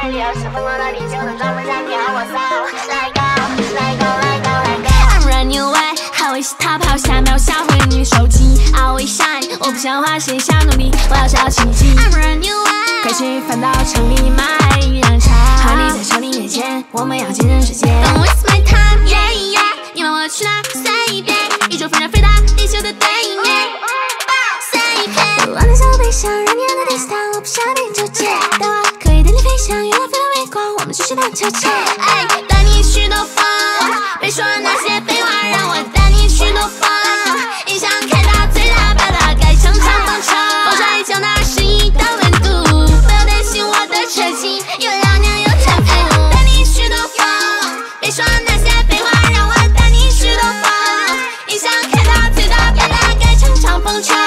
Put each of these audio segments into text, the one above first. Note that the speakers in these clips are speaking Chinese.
海里，是疯狂的地球能装不下天，我操 ！Let go, let go, let go, let go。I'm running away， 还会逃跑，下秒销毁你的手机。I will shine， 我不想花时间努力，我要找奇迹。I'm running away， 快去翻到城里买一辆车，和你在城里面见，我们要见证世界。Don't waste my time, yeah yeah， 你问我去哪，随便，宇宙飞人飞到地球的对面。我的小背上，让你的 distance， 我不想被纠结。带我可以带你飞向月亮飞的微光，我们继续荡秋千。哎，带你去兜风，别说那些废话，让我带你去兜风。音响开到最大，把它改成敞篷车。风吹就那21的温度，不要担心我的车技，有两年有天赋。带你去兜风，别说那些废话，让我带你去兜风。音响开到最大，把它改成敞篷车。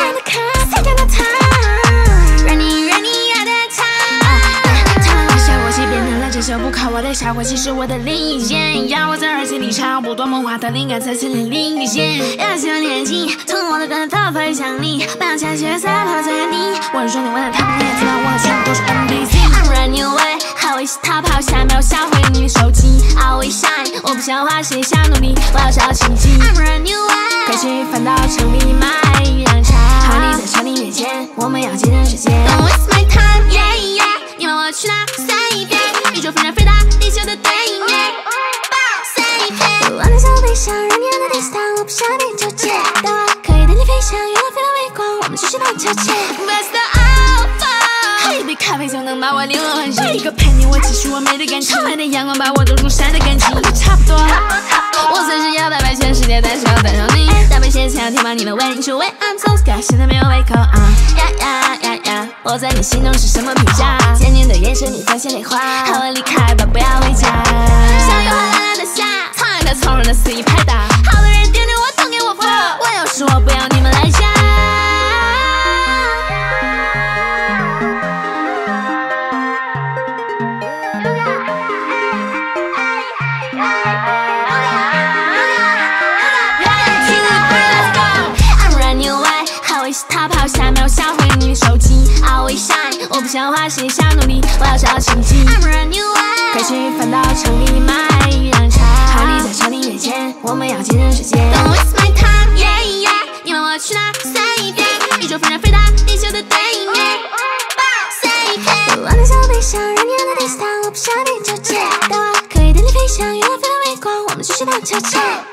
就不靠我的效果，其实我的另一件，要我在耳机里唱不多梦话的灵感才是你另一件。要喜欢年纪，从我的歌头发向你，不要下决赛跑在你。我是说你问的他不念，知道我的全部都是 NBC。I'm running away， 还会逃跑，下秒销毁你的手机。I will shine， 我不想花时间努力，我要找奇迹。I'm running away， 快去翻到城里买一辆车，和你在城里面见，我们要见证世界。Don't waste my time, yeah yeah， 你问我去哪，随便。宇宙飞人飞到地球的对面，我的小背上，让你的 distance， 我不想被纠结。带我可以带你飞向月亮飞的微光，我们继续荡秋千。What's the alpha？ 喝一杯咖啡就能把我灵魂唤醒。一个陪你，我继续我美的感情。窗外的阳光把我都晒得干净。差不多，我随时要打败全世界，但是要带上你。大杯鞋想要填满你的胃，你说喂 I'm so scared， 现在没有胃口啊呀呀呀呀！我在你心中是什么评价？坚定的眼神，你在心里话，和我离开吧，不要回家。小雨哗啦啦的下，苍蝇在从容的肆意拍打，好多人盯着我，都给我疯，我有事我不要你们来家。逃跑，下秒销毁你的手机。I will shine， 我不想花时间努力，我要找奇迹。I'm running away， 快去翻到城里买一辆车，和你在城里面见，我们要见证世界。Don't waste my time, yeah yeah， 你问我去哪，随便，宇宙飞人飞到地球的对面。我的小背上，让你的 distance， 我不想被纠结。带我可以带你飞向月亮飞的微光，我们继续荡秋千。